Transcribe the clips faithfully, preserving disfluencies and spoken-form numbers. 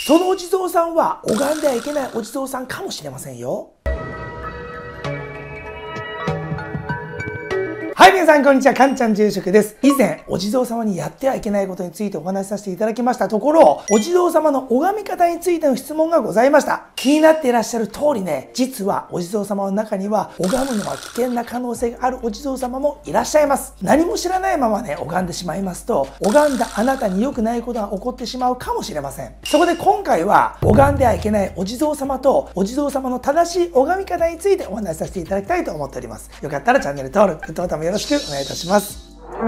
そのお地蔵さんは拝んではいけないお地蔵さんかもしれませんよ。はい、皆さんこんにちは。かんちゃん住職です。以前、お地蔵様にやってはいけないことについてお話しさせていただきましたところ、お地蔵様の拝み方についての質問がございました。気になっていらっしゃる通りね、実はお地蔵様の中には、拝むのは危険な可能性があるお地蔵様もいらっしゃいます。何も知らないままね、拝んでしまいますと、拝んだあなたに良くないことが起こってしまうかもしれません。そこで今回は、拝んではいけないお地蔵様と、お地蔵様の正しい拝み方についてお話しさせていただきたいと思っております。よかったらチャンネル登録、グッドボタンもよろしくお願いいたします。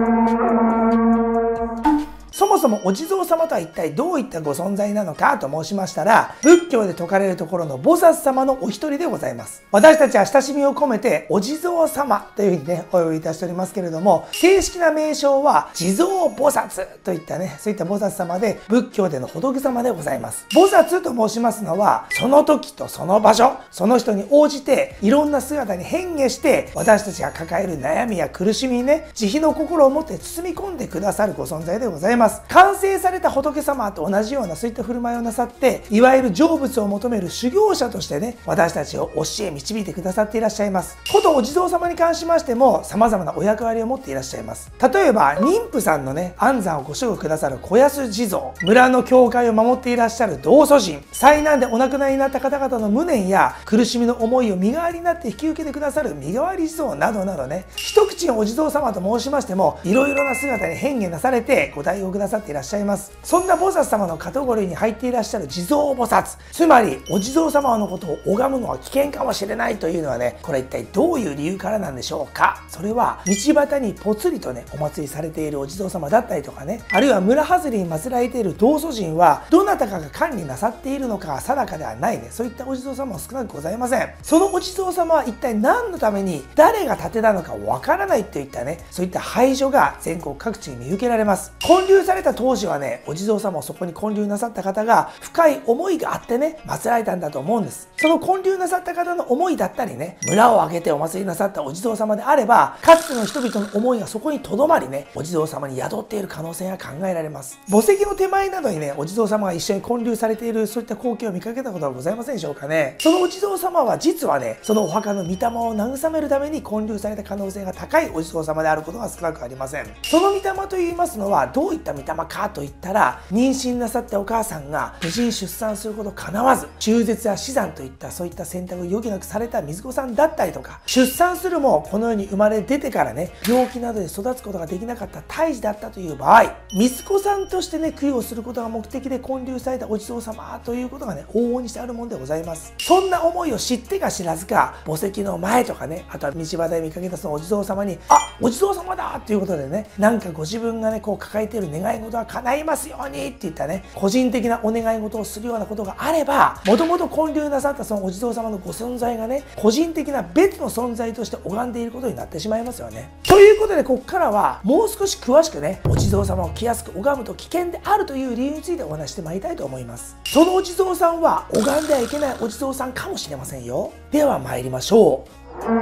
そもそもお地蔵様とは一体どういったご存在なのかと申しましたら、仏教で説かれるところの菩薩様のお一人でございます。私たちは親しみを込めてお地蔵様というふうにね、お呼びいたしておりますけれども、正式な名称は地蔵菩薩といったね、そういった菩薩様で、仏教での仏様でございます。菩薩と申しますのは、その時とその場所、その人に応じて、いろんな姿に変化して、私たちが抱える悩みや苦しみにね、慈悲の心を持って包み込んでくださるご存在でございます。完成された仏様と同じようなそういった振る舞いをなさって、いわゆる成仏を求める修行者としてね、私たちを教え導いてくださっていらっしゃいます。ことお地蔵様に関しましても様々なお役割を持っていらっしゃいます。例えば妊婦さんのね、安産をご守護くださる子安地蔵、村の教会を守っていらっしゃる道祖神、災難でお亡くなりになった方々の無念や苦しみの思いを身代わりになって引き受けてくださる身代わり地蔵などなどね、一口にお地蔵様と申しましても、いろいろな姿に変化なされてご対応くださっていらっしゃいます。そんな菩薩様のカテゴリーに入っていらっしゃる地蔵菩薩、つまりお地蔵様のことを拝むのは危険かもしれないというのはね、これ一体どういう理由からなんでしょうか。それは道端にぽつりとね、お祭りされているお地蔵様だったりとかね、あるいは村外れに祀られている道祖神はどなたかが管理なさっているのか定かではないね、そういったお地蔵様も少なくございません。そのお地蔵様は一体何のために誰が建てたのかわからないといったね、そういった廃所が全国各地に見受けられます。建立された当時はね、お地蔵様をそこに建立なさった方が深い思いがあってね、祀られたんだと思うんです。その建立なさった方の思いだったりね、村を挙げてお祭りなさったお地蔵様であれば、かつての人々の思いがそこにとどまりね、お地蔵様に宿っている可能性が考えられます。墓石の手前などにね、お地蔵様が一緒に建立されているそういった光景を見かけたことはございませんでしょうかね。そのお地蔵様は実はね、そのお墓の御霊を慰めるために建立された可能性が高いお地蔵様であることが少なくありません。その御霊と言いますのはどういった御霊かといったら、妊娠なさったお母さんが無事に出産すること叶わず、中絶や死産といったそういった選択を余儀なくされた水子さんだったりとか、出産するもこの世に生まれ出てからね、病気などで育つことができなかった胎児だったという場合、水子さんとしてね、供養することが目的で建立されたお地蔵様ということがね、往々にしてあるものでございます。そんな思いを知ってか知らずか、墓石の前とかね、あとは道端で見かけたそのお地蔵様に、あ、お地蔵様だということでね、なんかご自分がね、こう抱えている願い事は叶いますようにっていったね、個人的なお願い事をするようなことがあれば、もともと建立なさったそのお地蔵様のご存在がね、個人的な別の存在として拝んでいることになってしまいますよね。ということで、ここからはもう少し詳しくね、お地蔵様を気安く拝むと危険であるという理由についてお話してまいりたいと思います。そのお地蔵さんは拝んではいけないお地蔵さんかもしれませんよ。では参りましょう。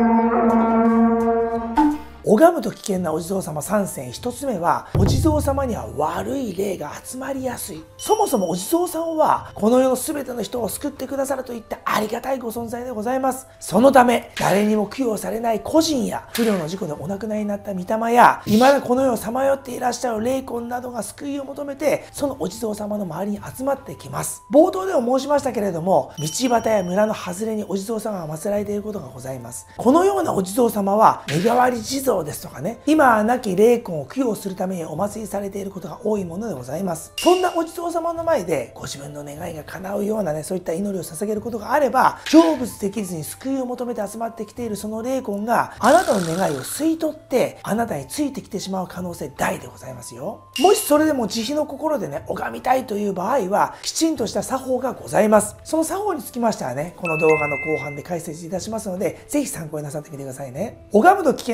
拝むと危険なお地蔵様さん選、ひとつめは、お地蔵様には悪い霊が集まりやすい。そもそもお地蔵さんはこの世の全ての人を救ってくださるといったありがたいご存在でございます。そのため誰にも供養されない個人や不慮の事故でお亡くなりになった御霊や、未だこの世をさまよっていらっしゃる霊魂などが救いを求めて、そのお地蔵様の周りに集まってきます。冒頭でも申しましたけれども、道端や村の外れにお地蔵様が祀られていることがございます。このようなお地蔵様は身代わり地蔵ですとかね、今は亡き霊魂を供養するためにお祭りされていることが多いものでございます。そんなお地蔵様の前でご自分の願いが叶うようなね、そういった祈りを捧げることがあれば、成仏できずに救いを求めて集まってきているその霊魂があなたの願いを吸い取ってあなたについてきてしまう可能性大でございますよ。もしそれでも慈悲の心でね、拝みたいという場合は、きちんとした作法がございます。その作法につきましてはね、この動画の後半で解説いたしますので、ぜひ参考になさってみてくださいね。拝むと危険なお地蔵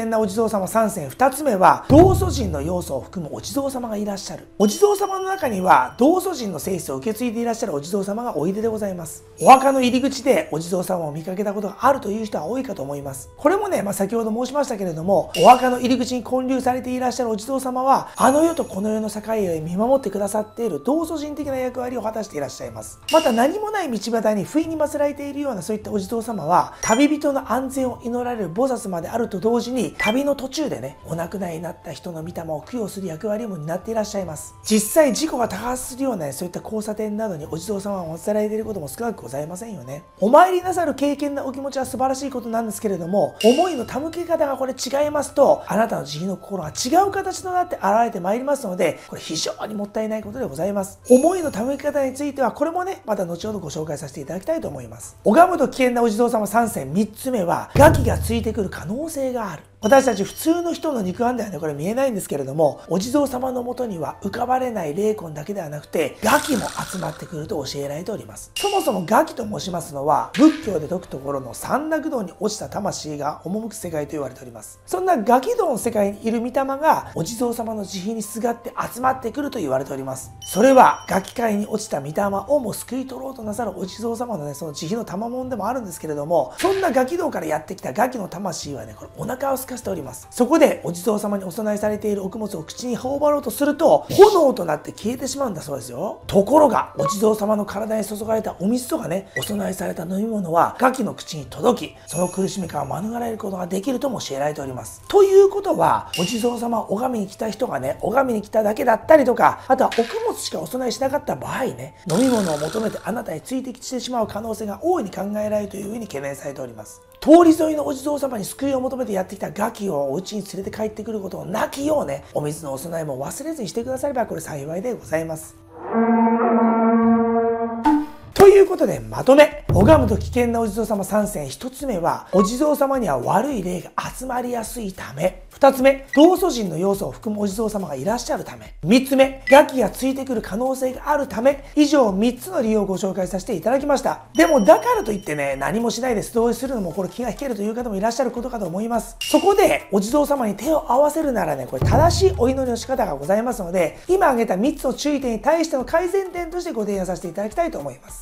様さんせんふたつめは、道祖神の要素を含むお地蔵様がいらっしゃる。お地蔵様の中には、道祖神の性質を受け継いでいらっしゃるお地蔵様がおいででございます。お墓の入り口でお地蔵様を見かけたことがあるという人は多いかと思います。これもね、まあ、先ほど申しましたけれども、お墓の入り口に建立されていらっしゃるお地蔵様は、あの世とこの世の境を見守ってくださっている道祖神的な役割を果たしていらっしゃいます。また何もない道端に不意に祀られているようなそういったお地蔵様は、旅人の安全を祈られる菩薩様であると同時に、旅の途中でね、お亡くなりになった人の御霊を供養する役割も担っていらっしゃいます。実際事故が多発するような、ね、そういった交差点などにお地蔵様を祀られていることも少なくございませんよね。お参りなさる敬虔なお気持ちは素晴らしいことなんですけれども、思いの手向け方がこれ違いますと、あなたの慈悲の心が違う形となって現れてまいりますので、これ非常にもったいないことでございます。思いの手向け方については、これもね、また後ほどご紹介させていただきたいと思います。拝むと危険なお地蔵様さんせんみっつめは、餓鬼がついてくる可能性がある。私たち普通の人の肉眼ではね、これ見えないんですけれども、お地蔵様のもとには浮かばれない霊魂だけではなくて、餓鬼も集まってくると教えられております。そもそも餓鬼と申しますのは、仏教で説くところの三濁道に落ちた魂が赴く世界と言われております。そんな餓鬼道の世界にいる御霊が、お地蔵様の慈悲にすがって集まってくると言われております。それは、餓鬼界に落ちた御霊をも救い取ろうとなさるお地蔵様のね、その慈悲の賜物でもあるんですけれども、そんな餓鬼道からやってきた餓鬼の魂はね、これお腹を空かせております。そこでお地蔵様にお供えされているお供物を口に頬張ろうとすると、炎となって消えてしまうんだそうですよ。ところが、お地蔵様の体に注がれたお水とかね、お供えされた飲み物は餓鬼の口に届き、その苦しみから免れることができるとも教えられております。ということは、お地蔵様を拝みに来た人がね、拝みに来ただけだったりとか、あとはお供物しかお供えしなかった場合ね、飲み物を求めてあなたについてきてしまう可能性が大いに考えられるというふうに懸念されております。通り沿いのお地蔵様に救いを求めてやってきた餓鬼をお家に連れて帰ってくることをなきようね、お水のお供えも忘れずにしてくださればこれ幸いでございます。ということでまとめ。拝むと危険なお地蔵様さんせんひとつめは、お地蔵様には悪い霊が集まりやすいため。ふたつめ、道祖神の要素を含むお地蔵様がいらっしゃるため。みっつめ、餓鬼がついてくる可能性があるため。以上みっつの理由をご紹介させていただきました。でもだからといってね、何もしないで素通りするのもこれ気が引けるという方もいらっしゃることかと思います。そこでお地蔵様に手を合わせるならね、これ正しいお祈りの仕方がございますので、今挙げたみっつの注意点に対しての改善点としてご提案させていただきたいと思います。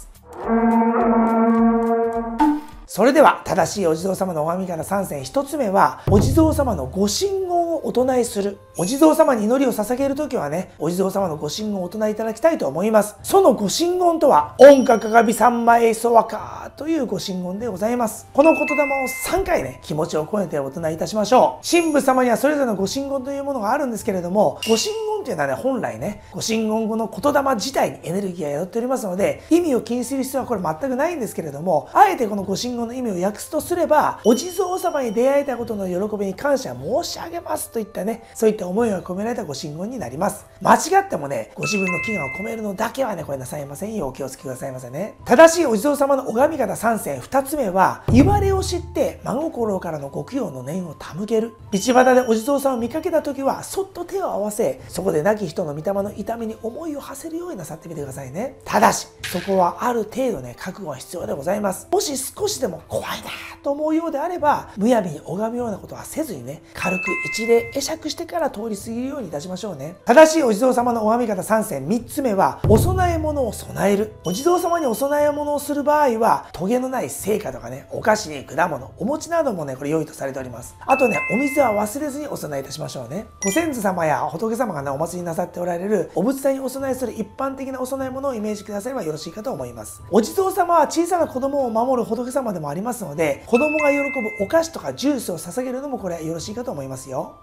それでは、正しいお地蔵様の拝み方さんせんひとつめは、お地蔵様のご神言をお唱えする。お地蔵様に祈りを捧げるときはね、お地蔵様のご神言をお唱えいただきたいと思います。そのご神言とは、音かかがび三昧そわかというご神言でございます。この言霊をさんかいね、気持ちを込めてお唱えいたしましょう。神父様にはそれぞれのご神言というものがあるんですけれども、ご神言というのはね、本来ね、ご神言語の言霊自体にエネルギーが宿っておりますので、意味を気にする必要はこれ全くないんですけれども、あえてこのご神言の意味を訳すとすれば、お地蔵様に出会えたことの喜びに感謝申し上げますといったね、そういった思いが込められたご神言になります。間違ってもね、ご自分の祈願を込めるのだけはね、これなさいませんようお気をつけくださいませね。正しいお地蔵様の拝み方さんせんふたつめは、言われを知って真心からのご供養の念を手向ける。道端でお地蔵様を見かけた時は、そっと手を合わせ、そこで亡き人の御霊の痛みに思いを馳せるようになさってみてくださいね。ただし、そこはある程度ね、覚悟が必要でございます。もし少しでも怖いなと思うようであれば、むやみに拝むようなことはせずにね、軽く一礼会釈してから通り過ぎるようにいたしましょうね。正しいお地蔵様の拝み方さんせんみっつめは、お供え物を供える。お地蔵様にお供え物をする場合は、トゲのない成果とかね、お菓子に果物、お餅などもね、これ良いとされております。あとね、お水は忘れずにお供えいたしましょうね。ご先祖様や仏様がね、お祭りになさっておられるお仏壇にお供えする一般的なお供え物をイメージくださればよろしいかと思います。お地蔵様は小さな子供を守る仏様でもありますので、子供が喜ぶお菓子とかジュースを捧げるのもこれはよろしいかと思いますよ。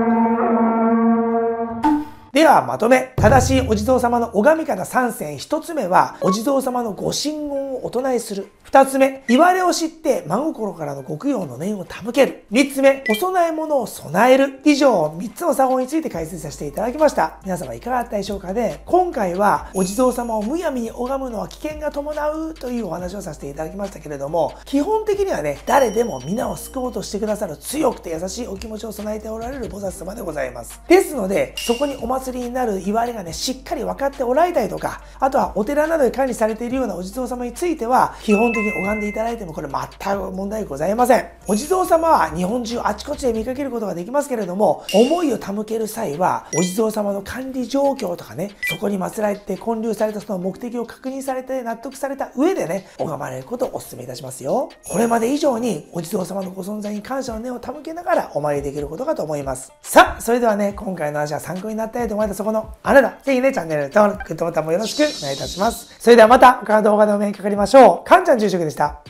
ではまとめ。正しいお地蔵様の拝み方さんせんひとつめは、お地蔵様のご神言をお唱えする。ふたつめ、言われを知って真心からのご供養の念を手向ける。みっつめ、お供え物を備える。以上、みっつの作法について解説させていただきました。皆様いかがだったでしょうかね。今回は、お地蔵様をむやみに拝むのは危険が伴うというお話をさせていただきましたけれども、基本的にはね、誰でも皆を救おうとしてくださる強くて優しいお気持ちを備えておられる菩薩様でございます。ですので、そこにお祭りになる言われがね、しっかり分かっておられたりとか、あとはお寺などで管理されているようなお地蔵様については基本的に拝んでいただいてもこれ全く問題ございません。お地蔵様は日本中あちこちで見かけることができますけれども、思いを手向ける際はお地蔵様の管理状況とかね、そこに祀られて建立されたその目的を確認されて納得された上でね、拝まれることをお勧めいたしますよ。これまで以上にお地蔵様のご存在に感謝の念を手向けながらお参りできることかと思います。さあ、それではね、今回の話は参考になったよと思えたそこのあなた、ぜひね、チャンネル登録、グッドボタンもよろしくお願いいたします。それではまた他の動画でお目にかかりましょう。かんちゃん住職でした。